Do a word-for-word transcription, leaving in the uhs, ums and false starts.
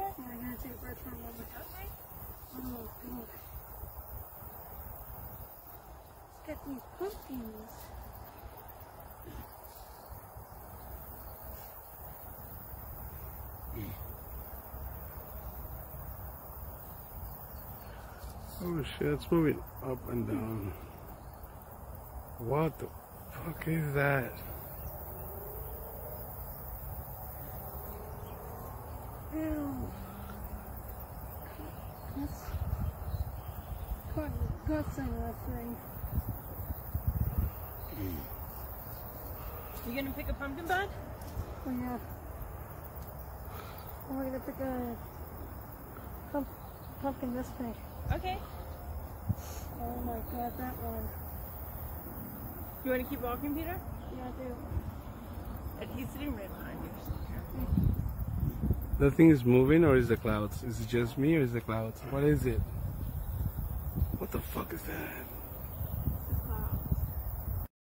here? Yeah, I'm gonna take a bird from over. Okay. Oh, God. Let's get these pumpkins. Oh shit, it's moving up and down. What the fuck is that? Ew. That's caught the guts in that thing. You gonna pick a pumpkin bud? Oh yeah. We're gonna pick a pump, pumpkin this way. Okay. Oh my God, that one. You want to keep walking, Peter? Yeah, I do. And he's sitting right behind you. The thing is moving, or is the clouds? Is it just me, or is the clouds? What is it? What the fuck is that?